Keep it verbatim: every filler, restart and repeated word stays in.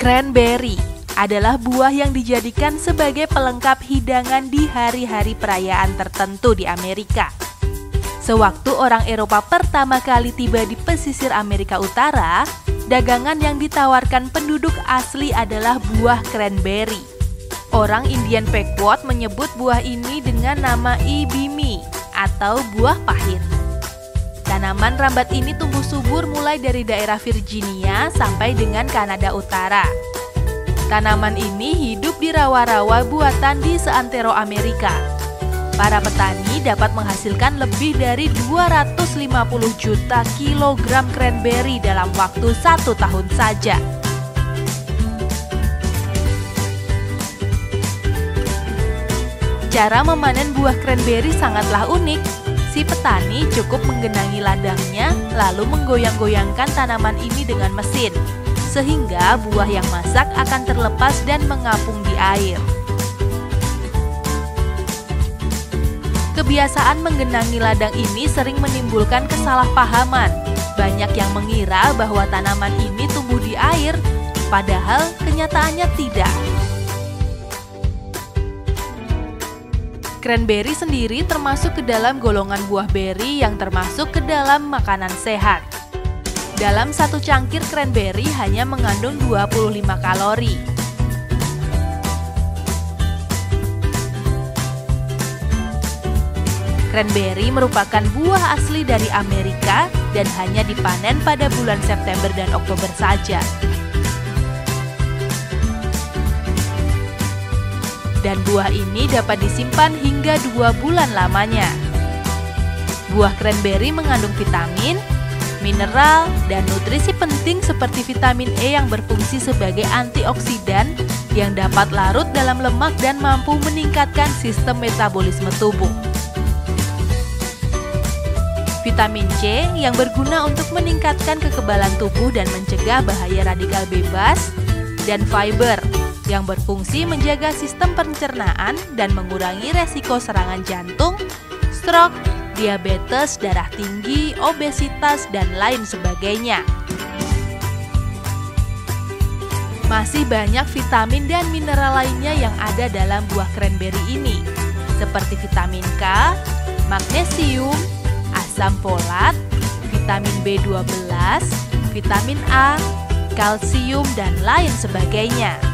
Cranberry adalah buah yang dijadikan sebagai pelengkap hidangan di hari-hari perayaan tertentu di Amerika. Sewaktu orang Eropa pertama kali tiba di pesisir Amerika Utara, dagangan yang ditawarkan penduduk asli adalah buah cranberry. Orang Indian Pequot menyebut buah ini dengan nama ibimi atau buah pahit. Tanaman rambat ini tumbuh subur mulai dari daerah Virginia sampai dengan Kanada Utara. Tanaman ini hidup di rawa-rawa buatan di seantero Amerika. Para petani dapat menghasilkan lebih dari dua ratus lima puluh juta kilogram cranberry dalam waktu satu tahun saja. Cara memanen buah cranberry sangatlah unik. Si petani cukup menggenangi ladangnya lalu menggoyang-goyangkan tanaman ini dengan mesin, sehingga buah yang masak akan terlepas dan mengapung di air. Kebiasaan menggenangi ladang ini sering menimbulkan kesalahpahaman. Banyak yang mengira bahwa tanaman ini tumbuh di air, padahal kenyataannya tidak. Cranberry sendiri termasuk ke dalam golongan buah beri yang termasuk ke dalam makanan sehat. Dalam satu cangkir cranberry hanya mengandung dua puluh lima kalori. Cranberry merupakan buah asli dari Amerika dan hanya dipanen pada bulan September dan Oktober saja. Dan buah ini dapat disimpan hingga dua bulan lamanya. Buah cranberry mengandung vitamin, mineral, dan nutrisi penting seperti vitamin E yang berfungsi sebagai antioksidan yang dapat larut dalam lemak dan mampu meningkatkan sistem metabolisme tubuh. Vitamin C yang berguna untuk meningkatkan kekebalan tubuh dan mencegah bahaya radikal bebas, dan fiber yang berfungsi menjaga sistem pencernaan dan mengurangi resiko serangan jantung, stroke, diabetes, darah tinggi, obesitas, dan lain sebagainya. Masih banyak vitamin dan mineral lainnya yang ada dalam buah cranberry ini, seperti vitamin K, magnesium, asam folat, vitamin B dua belas, vitamin A, kalsium, dan lain sebagainya.